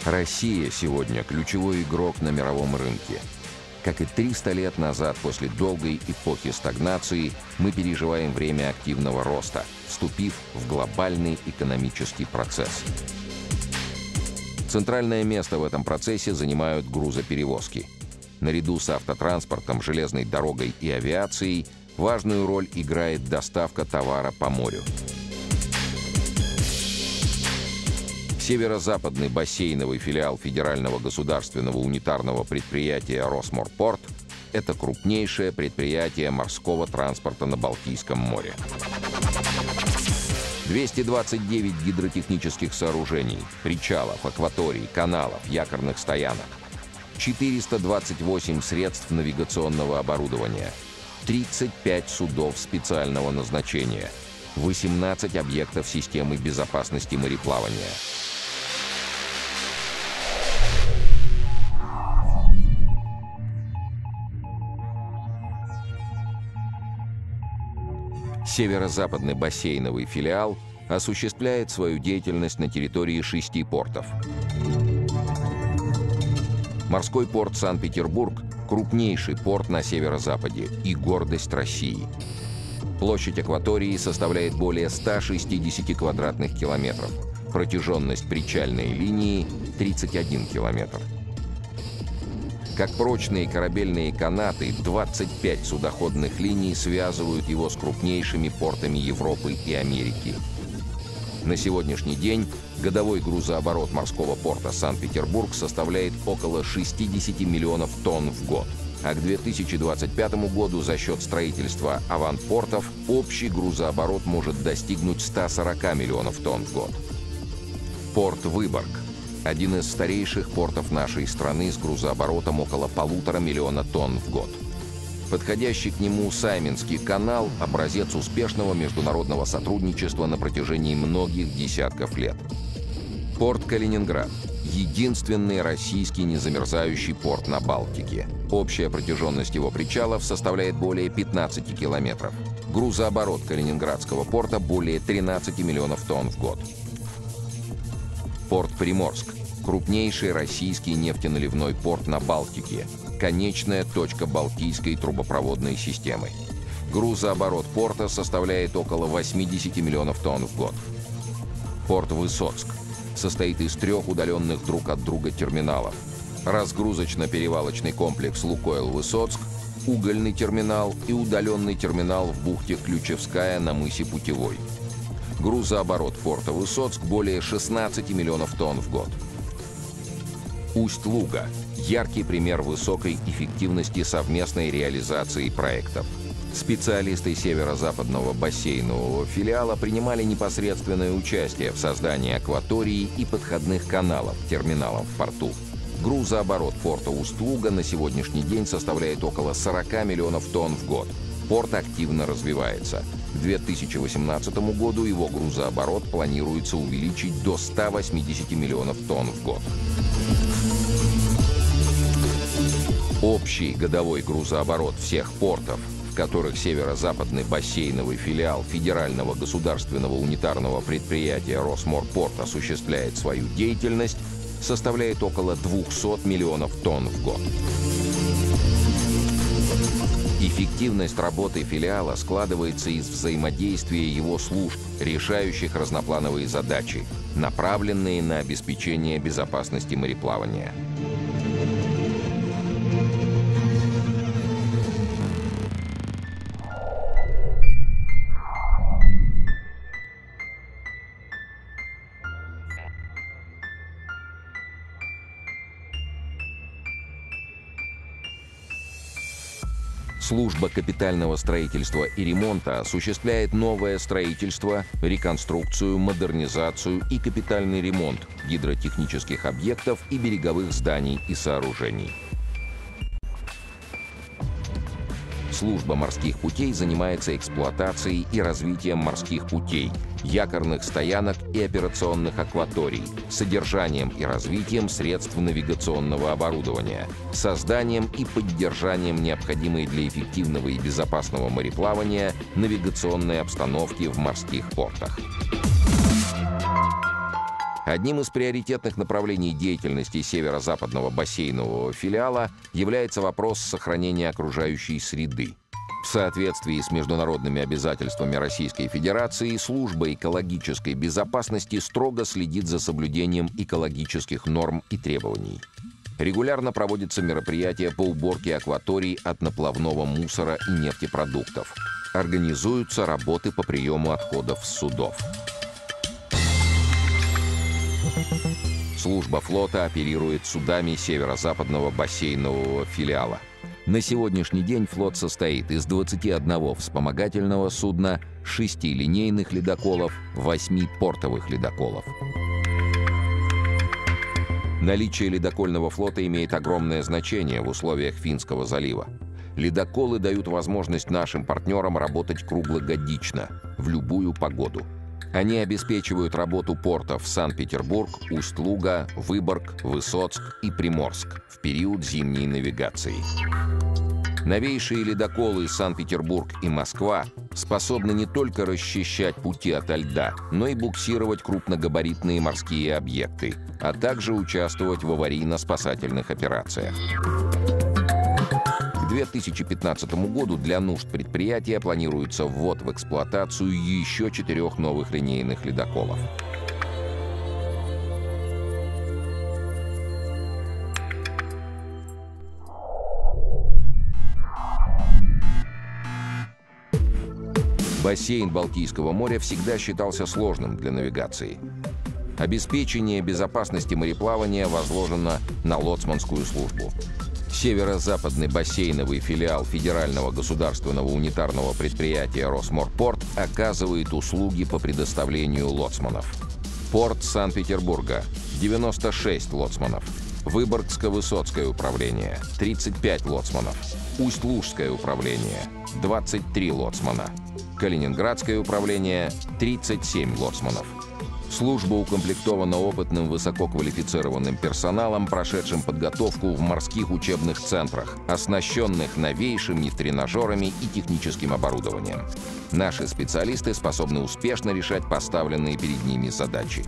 Россия сегодня ключевой игрок на мировом рынке. Как и 300 лет назад, после долгой эпохи стагнации, мы переживаем время активного роста, вступив в глобальный экономический процесс. Центральное место в этом процессе занимают грузоперевозки. Наряду с автотранспортом, железной дорогой и авиацией важную роль играет доставка товара по морю. Северо-западный бассейновый филиал Федерального государственного унитарного предприятия «Росморпорт» — это крупнейшее предприятие морского транспорта на Балтийском море. 229 гидротехнических сооружений, причалов, акваторий, каналов, якорных стоянок, 428 средств навигационного оборудования, 35 судов специального назначения, 18 объектов системы безопасности мореплавания. Северо-западный бассейновый филиал осуществляет свою деятельность на территории 6 портов. Морской порт Санкт-Петербург – крупнейший порт на северо-западе и гордость России. Площадь акватории составляет более 160 квадратных километров. Протяженность причальной линии – 31 километр. Как прочные корабельные канаты, 25 судоходных линий связывают его с крупнейшими портами Европы и Америки. На сегодняшний день годовой грузооборот морского порта Санкт-Петербург составляет около 60 миллионов тонн в год. А к 2025 году за счет строительства аванпортов общий грузооборот может достигнуть 140 миллионов тонн в год. Порт Выборг – один из старейших портов нашей страны с грузооборотом около 1,5 миллиона тонн в год. Подходящий к нему Сайминский канал – образец успешного международного сотрудничества на протяжении многих десятков лет. Порт Калининград – единственный российский незамерзающий порт на Балтике. Общая протяженность его причалов составляет более 15 километров. Грузооборот Калининградского порта более 13 миллионов тонн в год. Порт Приморск – крупнейший российский нефтеналивной порт на Балтике, конечная точка Балтийской трубопроводной системы. Грузооборот порта составляет около 80 миллионов тонн в год. Порт Высоцк состоит из 3 удаленных друг от друга терминалов. Разгрузочно-перевалочный комплекс «Лукойл-Высоцк», угольный терминал и удаленный терминал в бухте Ключевская на мысе Путевой. Грузооборот порта Высоцк более 16 миллионов тонн в год. Усть-Луга – яркий пример высокой эффективности совместной реализации проектов. Специалисты северо-западного бассейнового филиала принимали непосредственное участие в создании акватории и подходных каналов к терминалам в порту. Грузооборот порта Усть-Луга на сегодняшний день составляет около 40 миллионов тонн в год. Порт активно развивается. К 2018 году его грузооборот планируется увеличить до 180 миллионов тонн в год. Общий годовой грузооборот всех портов, в которых северо-западный бассейновый филиал Федерального государственного унитарного предприятия «Росморпорт» осуществляет свою деятельность, составляет около 200 миллионов тонн в год. Эффективность работы филиала складывается из взаимодействия его служб, решающих разноплановые задачи, направленные на обеспечение безопасности мореплавания. Служба капитального строительства и ремонта осуществляет новое строительство, реконструкцию, модернизацию и капитальный ремонт гидротехнических объектов и береговых зданий и сооружений. Служба морских путей занимается эксплуатацией и развитием морских путей, якорных стоянок и операционных акваторий, содержанием и развитием средств навигационного оборудования, созданием и поддержанием необходимой для эффективного и безопасного мореплавания навигационной обстановки в морских портах. Одним из приоритетных направлений деятельности северо-западного бассейнового филиала является вопрос сохранения окружающей среды. В соответствии с международными обязательствами Российской Федерации, служба экологической безопасности строго следит за соблюдением экологических норм и требований. Регулярно проводятся мероприятия по уборке акваторий от наплавного мусора и нефтепродуктов. Организуются работы по приему отходов с судов. Служба флота оперирует судами северо-западного бассейнового филиала. На сегодняшний день флот состоит из 21 вспомогательного судна, 6 линейных ледоколов, 8 портовых ледоколов. Наличие ледокольного флота имеет огромное значение в условиях Финского залива. Ледоколы дают возможность нашим партнерам работать круглогодично, в любую погоду. Они обеспечивают работу портов Санкт-Петербург, Усть-Луга, Выборг, Высоцк и Приморск в период зимней навигации. Новейшие ледоколы Санкт-Петербург и Москва способны не только расчищать пути ото льда, но и буксировать крупногабаритные морские объекты, а также участвовать в аварийно-спасательных операциях. К 2015 году для нужд предприятия планируется ввод в эксплуатацию еще 4 новых линейных ледоколов. Бассейн Балтийского моря всегда считался сложным для навигации. Обеспечение безопасности мореплавания возложено на лоцманскую службу. Северо-западный бассейновый филиал Федерального государственного унитарного предприятия «Росморпорт» оказывает услуги по предоставлению лоцманов. Порт Санкт-Петербурга – 96 лоцманов. Выборгско-Высоцкое управление – 35 лоцманов. Усть-Лужское управление – 23 лоцмана. Калининградское управление – 37 лоцманов. Служба укомплектована опытным высококвалифицированным персоналом, прошедшим подготовку в морских учебных центрах, оснащенных новейшими нефтренажерами и техническим оборудованием. Наши специалисты способны успешно решать поставленные перед ними задачи.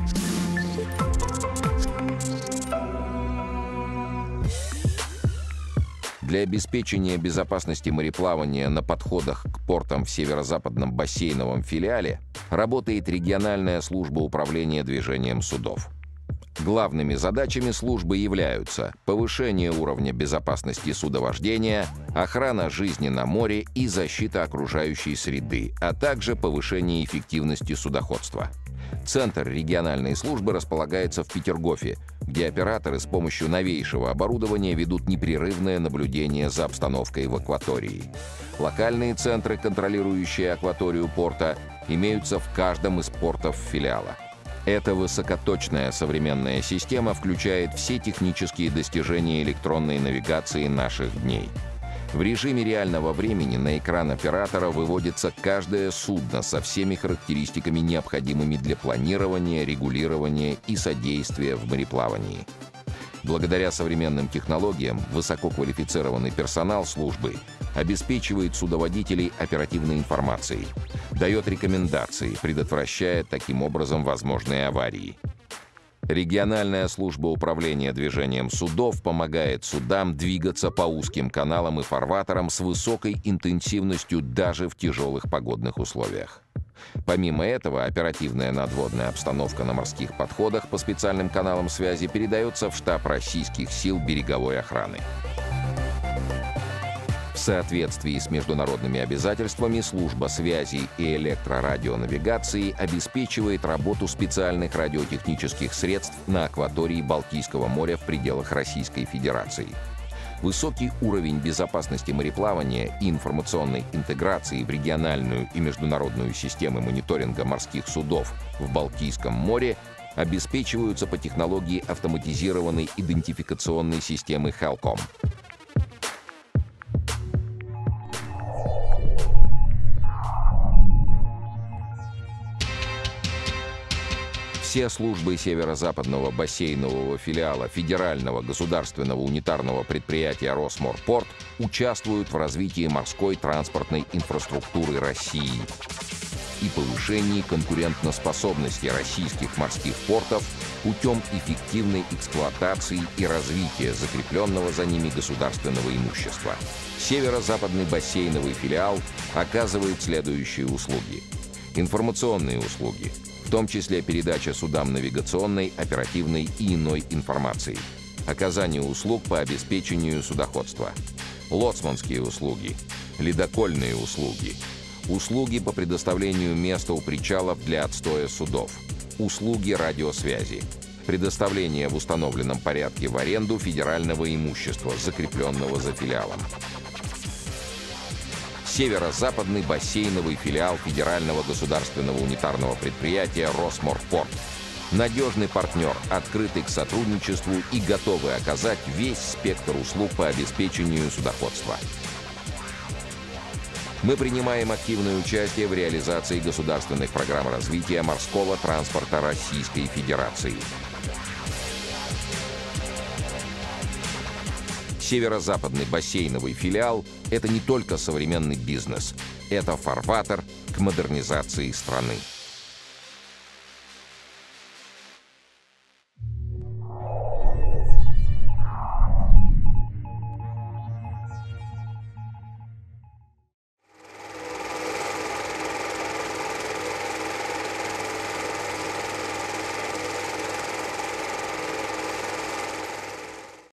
Для обеспечения безопасности мореплавания на подходах к портам в северо-западном бассейновом филиале работает региональная служба управления движением судов. Главными задачами службы являются повышение уровня безопасности судовождения, охрана жизни на море и защита окружающей среды, а также повышение эффективности судоходства. Центр региональной службы располагается в Петергофе, где операторы с помощью новейшего оборудования ведут непрерывное наблюдение за обстановкой в акватории. Локальные центры, контролирующие акваторию порта, имеются в каждом из портов филиала. Эта высокоточная современная система включает все технические достижения электронной навигации наших дней. В режиме реального времени на экран оператора выводится каждое судно со всеми характеристиками, необходимыми для планирования, регулирования и содействия в мореплавании. Благодаря современным технологиям высококвалифицированный персонал службы обеспечивает судоводителей оперативной информацией, дает рекомендации, предотвращая таким образом возможные аварии. Региональная служба управления движением судов помогает судам двигаться по узким каналам и фарватерам с высокой интенсивностью даже в тяжелых погодных условиях. Помимо этого, оперативная надводная обстановка на морских подходах по специальным каналам связи передается в штаб российских сил береговой охраны. В соответствии с международными обязательствами служба связи и электрорадионавигации обеспечивает работу специальных радиотехнических средств на акватории Балтийского моря в пределах Российской Федерации. Высокий уровень безопасности мореплавания и информационной интеграции в региональную и международную системы мониторинга морских судов в Балтийском море обеспечиваются по технологии автоматизированной идентификационной системы HELCOM. Все службы северо-западного бассейнового филиала Федерального государственного унитарного предприятия «Росморпорт» участвуют в развитии морской транспортной инфраструктуры России. и повышении конкурентоспособности российских морских портов путем эффективной эксплуатации и развития закрепленного за ними государственного имущества. Северо-западный бассейновый филиал оказывает следующие услуги. Информационные услуги, в том числе передача судам навигационной, оперативной и иной информации. Оказание услуг по обеспечению судоходства. Лоцманские услуги. Ледокольные услуги. Услуги по предоставлению места у причалов для отстоя судов. Услуги радиосвязи. Предоставление в установленном порядке в аренду федерального имущества, закрепленного за филиалом. Северо-западный бассейновый филиал федерального государственного унитарного предприятия «Росморпорт». Надежный партнер, открытый к сотрудничеству и готовый оказать весь спектр услуг по обеспечению судоходства. Мы принимаем активное участие в реализации государственных программ развития морского транспорта Российской Федерации. Северо-западный бассейновый филиал – это не только современный бизнес, это фарватер к модернизации страны.